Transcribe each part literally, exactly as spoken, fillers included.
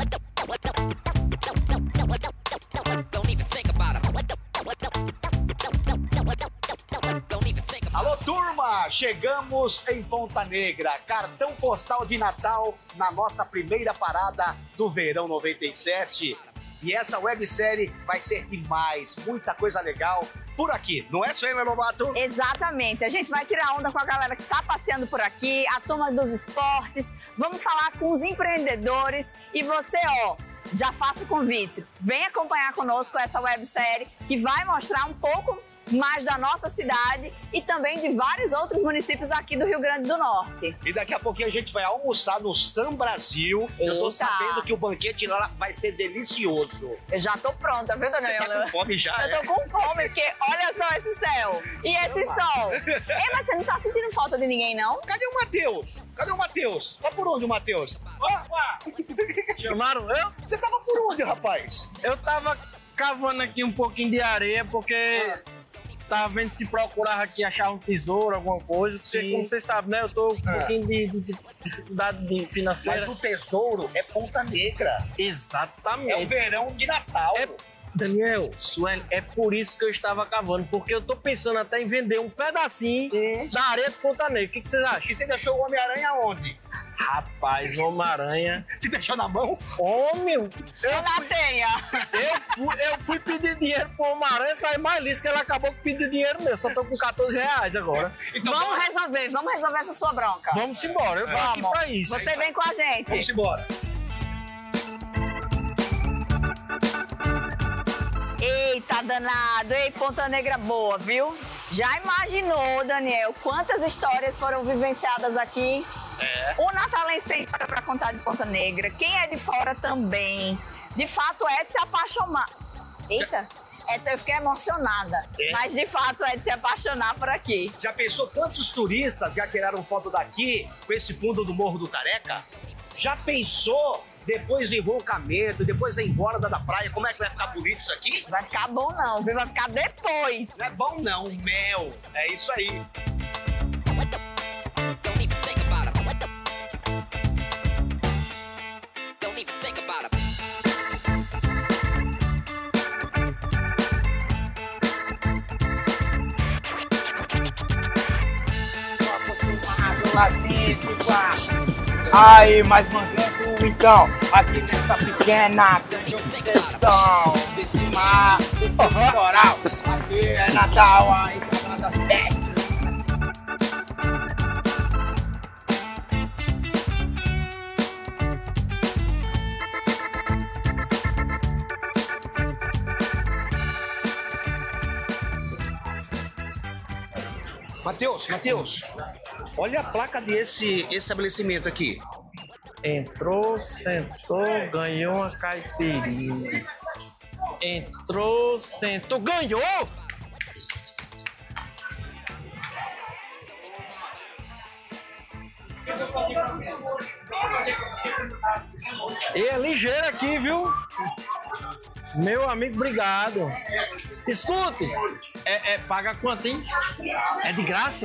Alô, turma! Chegamos em Ponta Negra, cartão postal de Natal na nossa primeira parada do verão noventa e sete. E essa websérie vai ser demais, muita coisa legal por aqui, não é, Sueli Lobato? Exatamente, a gente vai tirar onda com a galera que tá passeando por aqui, a turma dos esportes, vamos falar com os empreendedores e você, ó, já faça o convite, vem acompanhar conosco essa websérie que vai mostrar um pouco mais da nossa cidade e também de vários outros municípios aqui do Rio Grande do Norte. E daqui a pouquinho a gente vai almoçar no Sam Brasil. Eu tô Eita. sabendo que o banquete lá vai ser delicioso. Eu já tô pronta, viu, Daniela? Você tá com fome já, Eu tô com fome, porque olha só esse céu e esse sol. Ei, mas você não tá sentindo falta de ninguém, não? Cadê o Matheus? Cadê o Matheus? Tá por onde o Matheus? Opa! Chamaram eu? Você tava por onde, rapaz? Eu tava cavando aqui um pouquinho de areia, porque tava vendo se procurava aqui achar um tesouro, alguma coisa. Porque, Sim. como vocês sabem, né? Eu tô com um Ah. pouquinho de, de- de dificuldade de financeira. Mas o tesouro é Ponta Negra. Exatamente. É o verão de Natal. É- Daniel, Sueli, é por isso que eu estava cavando, porque eu tô pensando até em vender um pedacinho Hum. da areia de Ponta Negra. O que, que vocês acham? E você deixou o Homem-Aranha onde? Rapaz, Homem-Aranha. Você deixou na mão? Homem, eu Eu na tenha. Eu fui, eu fui pedir dinheiro pro Homem-Aranha e saí mais liso, que ele acabou com pedir dinheiro meu. Só tô com quatorze reais agora. Então, Vamos resolver, vamos resolver essa sua bronca. Vamos embora, eu tô aqui Vamos. pra isso. Você vem com a gente. vamos embora. Eita, danado. Ei, Ponta Negra boa, viu? Já imaginou, Daniel, quantas histórias foram vivenciadas aqui? É. O natalense tem história pra contar de Ponta Negra. Quem é de fora também. De fato, é de se apaixonar. Eita, é, eu fiquei emocionada. É. Mas, de fato, é de se apaixonar por aqui. Já pensou quantos turistas já tiraram foto daqui com esse fundo do Morro do Careca? Já pensou depois do invocamento, depois da engorda da praia, como é que vai ficar bonito isso aqui? Vai ficar bom não, viu? Vai ficar depois. Não é bom não, mel. É isso aí. Aí, mais mandando então, aqui nessa pequena sessão de mar, do litoral, aqui é Natal, aí, das festas. Matheus, Matheus, olha a placa desse estabelecimento aqui. Entrou, sentou, ganhou uma caipirinha. Entrou, sentou, ganhou! E é ligeiro aqui, viu? Meu amigo, obrigado. Escute, é, é, paga quanto, hein? É de graça?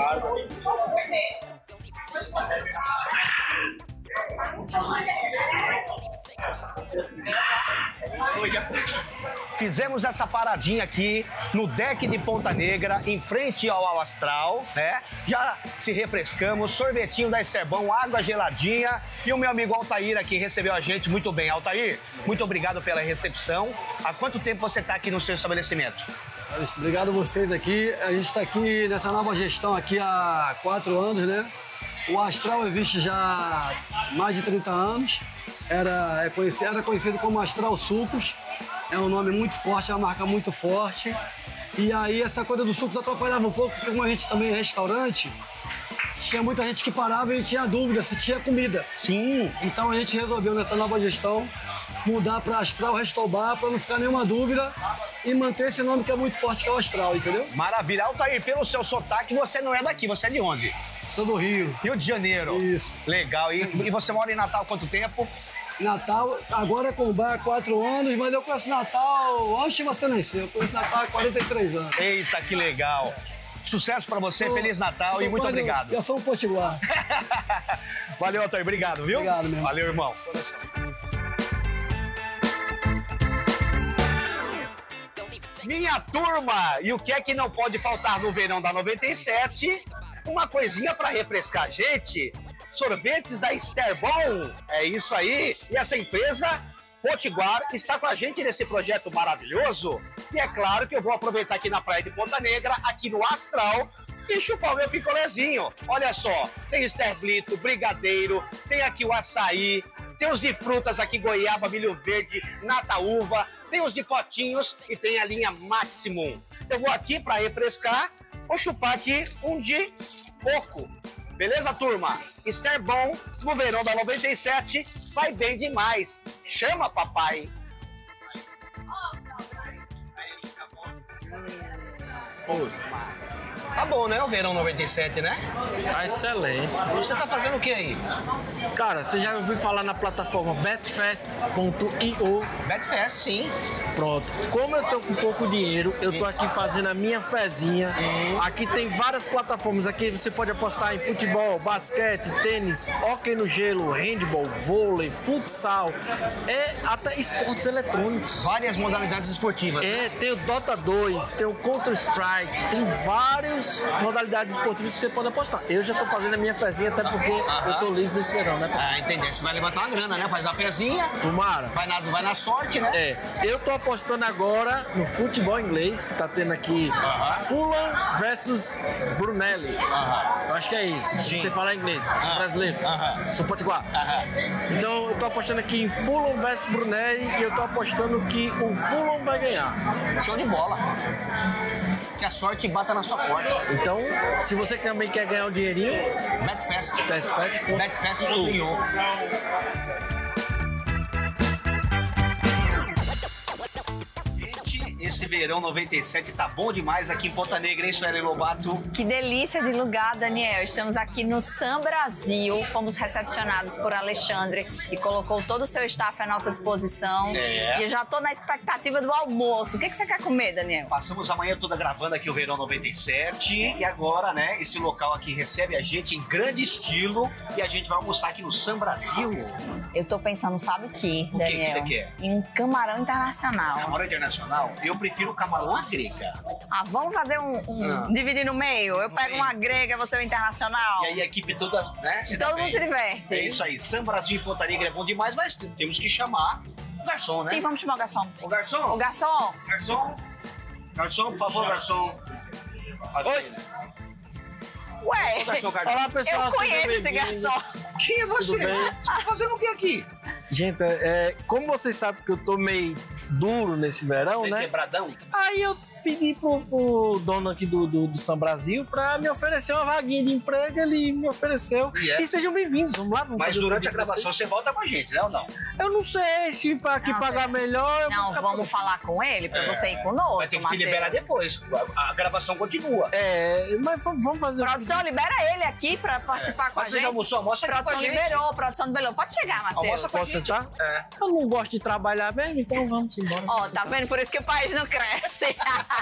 Fizemos essa paradinha aqui no deck de Ponta Negra, em frente ao Al Astral, né? Já se refrescamos, sorvetinho da Esterbão, água geladinha e o meu amigo Altair aqui recebeu a gente muito bem. Altair, muito obrigado pela recepção. Há quanto tempo você está aqui no seu estabelecimento? Obrigado a vocês aqui. A gente está aqui nessa nova gestão aqui há quatro anos, né? O Astral existe já há mais de trinta anos. Era, é conhecido, era conhecido como Astral Sucos. É um nome muito forte, é uma marca muito forte. E aí essa coisa do sucos atrapalhava um pouco, porque como a gente também é restaurante, tinha muita gente que parava e tinha dúvida se tinha comida. Sim. Então a gente resolveu nessa nova gestão mudar para Astral Restobar para não ficar nenhuma dúvida e manter esse nome que é muito forte, que é o Astral, entendeu? Maravilha. Altair, pelo seu sotaque, você não é daqui, você é de onde? Sou do Rio. Rio de Janeiro. Isso. Legal. E, e você mora em Natal há quanto tempo? Natal, agora com o bar há quatro anos, mas eu conheço Natal antes de você nascer. Eu conheço Natal há quarenta e três anos. Eita, que legal. Sucesso pra você, Sou- Feliz Natal sou e muito quase- obrigado. Eu sou um potiguar. Valeu, Altair. Obrigado, viu? Obrigado, meu. Valeu, irmão. Minha turma, e o que é que não pode faltar no verão da noventa e sete? Uma coisinha para refrescar a gente. Sorvetes da Esterbon. É isso aí. E essa empresa, Potiguar, está com a gente nesse projeto maravilhoso. E é claro que eu vou aproveitar aqui na praia de Ponta Negra, aqui no Astral, e chupar o meu picolézinho. Olha só, tem esterblito, brigadeiro, tem aqui o açaí, tem os de frutas aqui, goiaba, milho verde, nata uva, tem os de potinhos e tem a linha Maximum. Eu vou aqui para refrescar, vou chupar aqui um de coco. Beleza, turma? Esterbon, no verão da noventa e sete, vai bem demais. Chama, papai. Tá bom, né? O verão noventa e sete, né? Tá excelente. Você tá fazendo o que aí? Cara, você já ouviu falar na plataforma betfest ponto i o? Betfest, sim. Pronto. Como eu tô com pouco dinheiro, eu tô aqui fazendo a minha fezinha. Aqui tem várias plataformas. Aqui você pode apostar em futebol, basquete, tênis, hóquei no gelo, handball, vôlei, futsal, é até esportes eletrônicos. Várias modalidades esportivas. É, tem o Dota dois, tem o Counter-Strike, tem várias modalidades esportivas que você pode apostar. Eu já tô fazendo a minha fezinha, até porque uh-huh. eu tô liso nesse verão, né? Ah, entendi. Você vai levantar uma grana, né? Faz a fezinha. Tomara. Vai na, vai na sorte, né? É. Eu tô apostando agora no futebol inglês, que tá tendo aqui uh-huh. Fulham versus Brunelli. Uh-huh. Eu acho que é isso. Sim. Você fala inglês, uh-huh. sou brasileiro, uh-huh. sou potiguar. Uh-huh. Então eu tô apostando aqui em Fulham versus Brunelli e eu tô apostando que o Fulham vai ganhar. Show de bola. Que a sorte bata na sua porta. Então, se você também quer ganhar um dinheirinho, Betfest. Betfest. Betfest ponto i o. Esse verão noventa e sete tá bom demais aqui em Ponta Negra, hein, Sueli Lobato? Que delícia de lugar, Daniel. Estamos aqui no Sam Brasil, fomos recepcionados por Alexandre e colocou todo o seu staff à nossa disposição. É. E eu já tô na expectativa do almoço. O que, que você quer comer, Daniel? Passamos a manhã toda gravando aqui o verão noventa e sete e agora, né, esse local aqui recebe a gente em grande estilo e a gente vai almoçar aqui no Sam Brasil. Eu tô pensando, sabe o que, o Daniel? O que você quer? Em um camarão internacional. Camarão internacional? Eu prefiro camarão à grega. Ah, vamos fazer um, um ah. dividir no meio? Eu pego uma grega, você o internacional. E aí a equipe toda, né? Se Todo mundo se diverte. É isso aí. Sam Brasil e Ponta Negra é bom demais, mas temos que chamar o garçom, né? Sim, vamos chamar o garçom. O garçom? O garçom. Garçom? Garçom, por favor, garçom. Oi. Ué, garçom, garçom. Olá, pessoal. Eu conheço esse garçom. Quem é você? Tudo bem? Você tá fazendo o que aqui? Gente, é, como vocês sabem que eu tô meio duro nesse verão, Bem né? quebradão? Aí eu pedi pro, pro dono aqui do, do, do Sam Brasil pra me oferecer uma vaguinha de emprego, ele me ofereceu. E, é? e sejam bem-vindos, vamos lá. Vamos Mas fazer durante a pra gravação vocês. você volta com a gente, né ou não? Eu não sei se pra aqui Não, pagar você- melhor... eu vou Não, ficar vamos por- falar com ele pra É. você ir conosco, Vai ter que te Matheus. liberar depois. A, a gravação continua. É, mas vamos vamos fazer... Produção, libera ele aqui pra participar com a Mas você gente. já almoçou? Almoça aqui Produção com a gente. liberou, produção liberou. Pode chegar, Matheus. Almoça com a Posso gente. sentar? É. Eu não gosto de trabalhar mesmo, então vamos embora. Ó, tá vendo? Por isso que o país não cresce.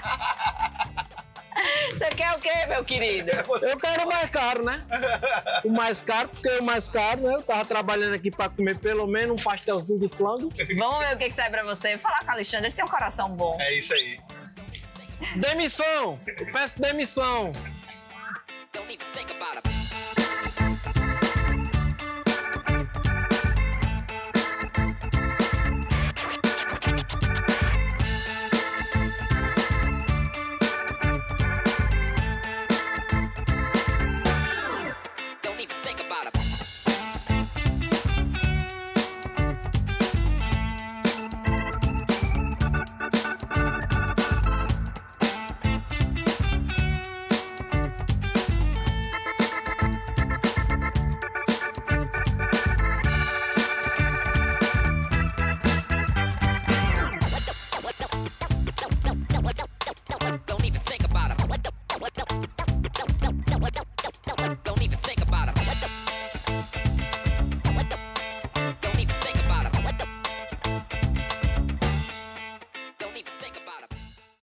Você quer o quê, meu querido? Eu quero o mais caro, né? O mais caro, porque o mais caro, né? Eu tava trabalhando aqui pra comer pelo menos um pastelzinho de flango. Vamos ver o que, que sai pra você. Falar com o Alexandre, ele tem um coração bom. É isso aí. Demissão! Eu peço demissão! Don't even think about it.